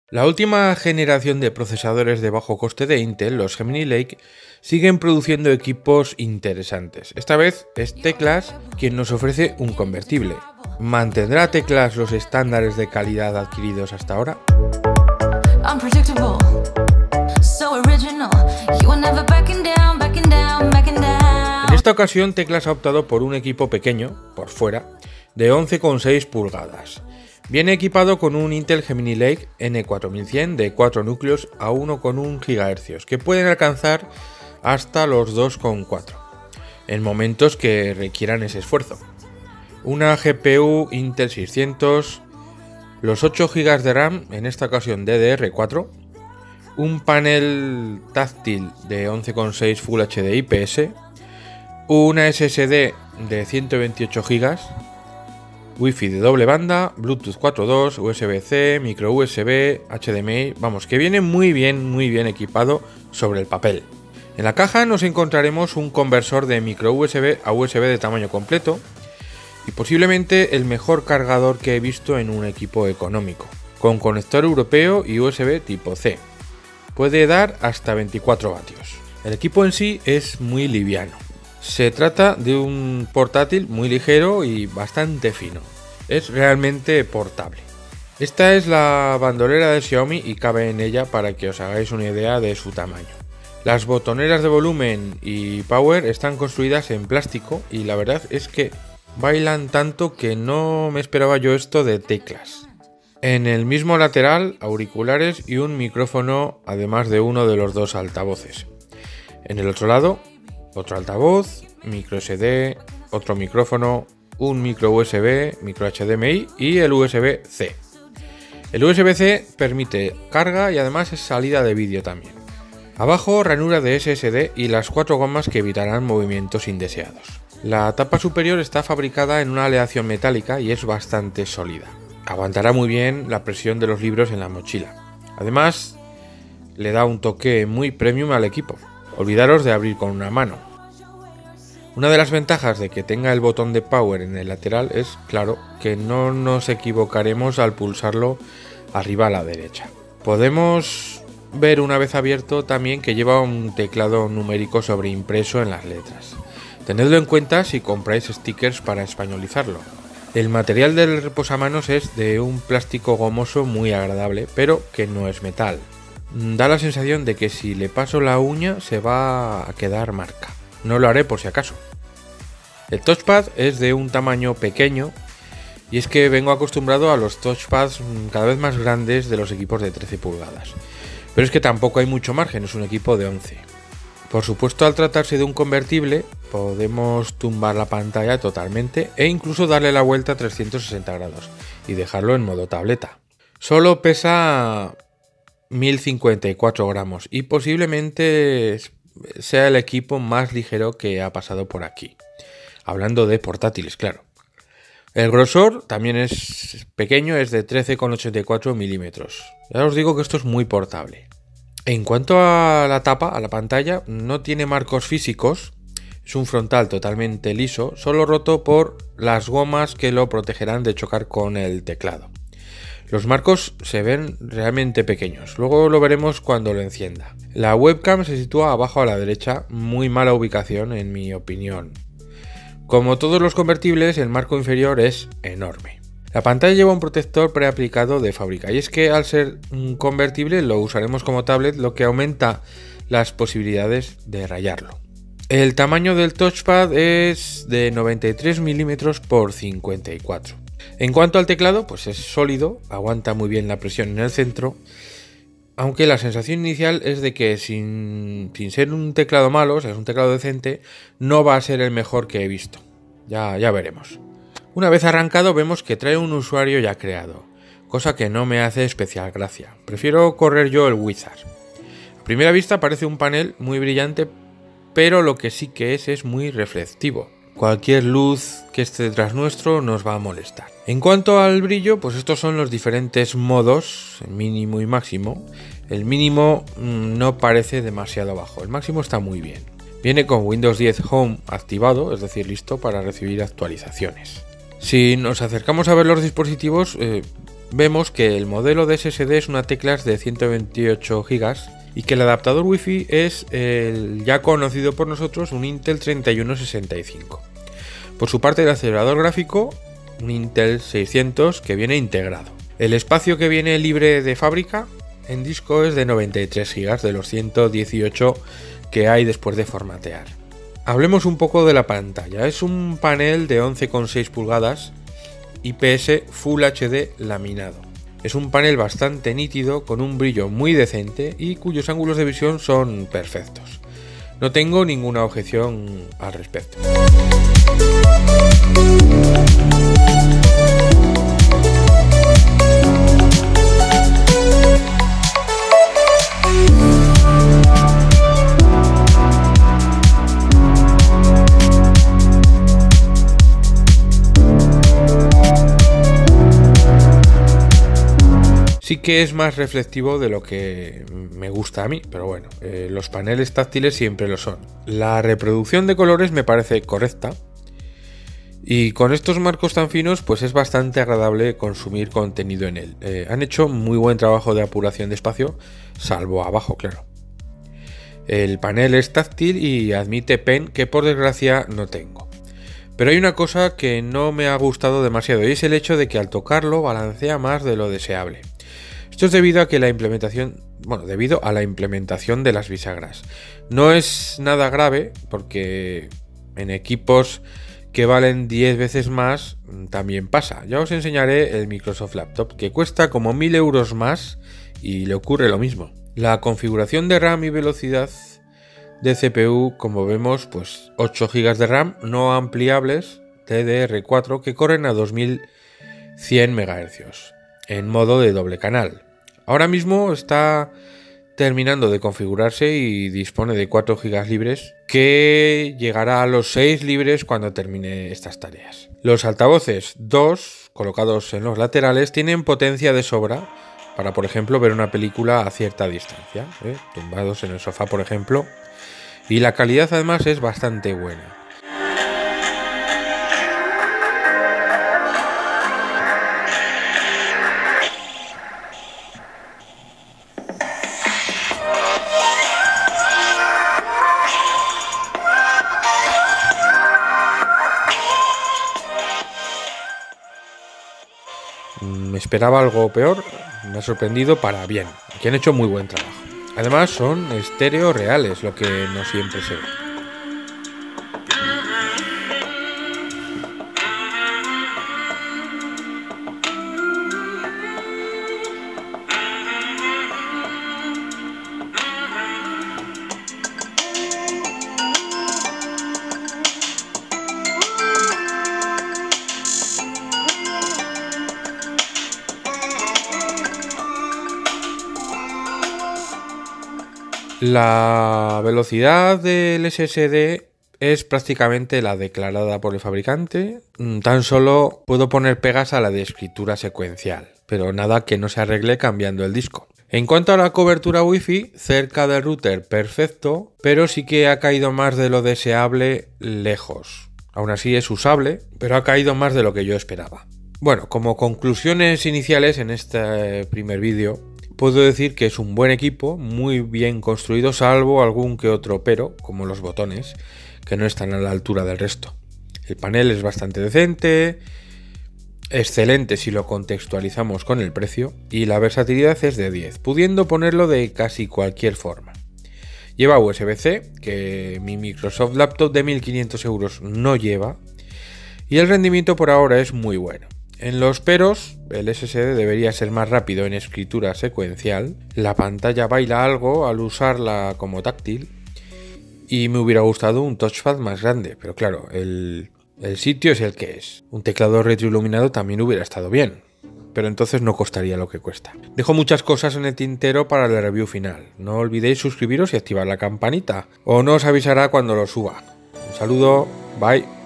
La última generación de procesadores de bajo coste de Intel, los Gemini Lake, siguen produciendo equipos interesantes. Esta vez es Teclas quien nos ofrece un convertible. ¿Mantendrá Teclas los estándares de calidad adquiridos hasta ahora? En esta ocasión Teclas ha optado por un equipo pequeño, por fuera, de 11,6 pulgadas. Viene equipado con un Intel Gemini Lake N4100 de 4 núcleos a 1,1 GHz, que pueden alcanzar hasta los 2,4 en momentos que requieran ese esfuerzo. Una GPU Intel 600, los 8 GB de RAM, en esta ocasión DDR4, un panel táctil de 11,6 Full HD IPS, una SSD de 128 GB, Wi-Fi de doble banda, Bluetooth 4.2, USB-C, micro USB, HDMI, vamos, que viene muy bien equipado sobre el papel. En la caja nos encontraremos un conversor de micro USB a USB de tamaño completo y posiblemente el mejor cargador que he visto en un equipo económico, con conector europeo y USB tipo C. Puede dar hasta 24 vatios. El equipo en sí es muy liviano. Se trata de un portátil muy ligero y bastante fino. Es realmente portable. Esta es la bandolera de Xiaomi y cabe en ella para que os hagáis una idea de su tamaño. Las botoneras de volumen y power están construidas en plástico y la verdad es que bailan tanto que no me esperaba yo esto de Teclas. En el mismo lateral, auriculares y un micrófono, además de uno de los dos altavoces. En el otro lado, otro altavoz, micro SD, otro micrófono, un micro USB, micro HDMI y el USB-C. El USB-C permite carga y además es salida de vídeo también. Abajo, ranura de SSD y las 4 gomas que evitarán movimientos indeseados. La tapa superior está fabricada en una aleación metálica y es bastante sólida. Aguantará muy bien la presión de los libros en la mochila. Además, le da un toque muy premium al equipo. Olvidaros de abrir con una mano. Una de las ventajas de que tenga el botón de power en el lateral es, claro, que no nos equivocaremos al pulsarlo arriba a la derecha. Podemos ver una vez abierto también que lleva un teclado numérico sobreimpreso en las letras. Tenedlo en cuenta si compráis stickers para españolizarlo. El material del reposamanos es de un plástico gomoso muy agradable, pero que no es metal. Da la sensación de que si le paso la uña se va a quedar marca. No lo haré por si acaso. El touchpad es de un tamaño pequeño y es que vengo acostumbrado a los touchpads cada vez más grandes de los equipos de 13 pulgadas. Pero es que tampoco hay mucho margen, es un equipo de 11. Por supuesto, al tratarse de un convertible, podemos tumbar la pantalla totalmente e incluso darle la vuelta a 360 grados y dejarlo en modo tableta. Solo pesa 1054 gramos y posiblemente sea el equipo más ligero que ha pasado por aquí. Hablando de portátiles, claro. El grosor también es pequeño, es de 13,84 milímetros. Ya os digo que esto es muy portable. En cuanto a la tapa, a la pantalla, no tiene marcos físicos. Es un frontal totalmente liso, solo roto por las gomas que lo protegerán de chocar con el teclado. Los marcos se ven realmente pequeños, luego lo veremos cuando lo encienda. La webcam se sitúa abajo a la derecha, muy mala ubicación en mi opinión. Como todos los convertibles, el marco inferior es enorme. La pantalla lleva un protector preaplicado de fábrica y es que al ser un convertible lo usaremos como tablet, lo que aumenta las posibilidades de rayarlo. El tamaño del touchpad es de 93 milímetros por 54. En cuanto al teclado, pues es sólido, aguanta muy bien la presión en el centro, aunque la sensación inicial es de que sin ser un teclado malo, o sea, es un teclado decente, no va a ser el mejor que he visto. Ya veremos. Una vez arrancado vemos que trae un usuario ya creado, cosa que no me hace especial gracia. Prefiero correr yo el Wizard. A primera vista parece un panel muy brillante, pero lo que sí que es muy reflectivo. Cualquier luz que esté detrás nuestro nos va a molestar. En cuanto al brillo, pues estos son los diferentes modos, mínimo y máximo. El mínimo no parece demasiado bajo, el máximo está muy bien. Viene con Windows 10 Home activado, es decir, listo para recibir actualizaciones. Si nos acercamos a ver los dispositivos, vemos que el modelo de SSD es una teclas de 128 GB y que el adaptador Wi-Fi es el ya conocido por nosotros, un Intel 3165. Por su parte, el acelerador gráfico, un Intel 600 que viene integrado. El espacio que viene libre de fábrica en disco es de 93 GB de los 118 que hay después de formatear. Hablemos un poco de la pantalla. Es un panel de 11,6 pulgadas IPS Full HD laminado. Es un panel bastante nítido, con un brillo muy decente y cuyos ángulos de visión son perfectos. No tengo ninguna objeción al respecto. Sí que es más reflectivo de lo que me gusta a mí, pero bueno, los paneles táctiles siempre lo son. La reproducción de colores me parece correcta y con estos marcos tan finos pues es bastante agradable consumir contenido en él. Han hecho muy buen trabajo de apuración de espacio, salvo abajo, claro. El panel es táctil y admite pen, que por desgracia no tengo. Pero hay una cosa que no me ha gustado demasiado y es el hecho de que al tocarlo balancea más de lo deseable. Esto es debido a la implementación de las bisagras. No es nada grave porque en equipos que valen 10 veces más también pasa. Ya os enseñaré el Microsoft Laptop, que cuesta como 1000 euros más y le ocurre lo mismo. La configuración de RAM y velocidad de CPU, como vemos, pues 8 GB de RAM no ampliables DDR4 que corren a 2100 MHz en modo de doble canal. Ahora mismo está terminando de configurarse y dispone de 4 GB libres, que llegará a los 6 libres cuando termine estas tareas. Los altavoces 2 colocados en los laterales tienen potencia de sobra para, por ejemplo, ver una película a cierta distancia, tumbados en el sofá, por ejemplo, y la calidad además es bastante buena. Me esperaba algo peor, me ha sorprendido para bien, que han hecho muy buen trabajo. Además son estéreo reales, lo que no siempre se ve. La velocidad del SSD es prácticamente la declarada por el fabricante. Tan solo puedo poner pegas a la de escritura secuencial, pero nada que no se arregle cambiando el disco. En cuanto a la cobertura Wi-Fi, cerca del router perfecto, pero sí que ha caído más de lo deseable lejos. Aún así es usable, pero ha caído más de lo que yo esperaba. Bueno, como conclusiones iniciales en este primer vídeo, puedo decir que es un buen equipo, muy bien construido, salvo algún que otro pero, como los botones, que no están a la altura del resto. El panel es bastante decente, excelente si lo contextualizamos con el precio, y la versatilidad es de 10, pudiendo ponerlo de casi cualquier forma. Lleva USB-C, que mi Microsoft Laptop de 1500 euros no lleva, y el rendimiento por ahora es muy bueno. En los peros, el SSD debería ser más rápido en escritura secuencial, la pantalla baila algo al usarla como táctil y me hubiera gustado un touchpad más grande, pero claro, el sitio es el que es. Un teclado retroiluminado también hubiera estado bien, pero entonces no costaría lo que cuesta. Dejo muchas cosas en el tintero para la review final. No olvidéis suscribiros y activar la campanita, o no os avisará cuando lo suba. Un saludo, bye.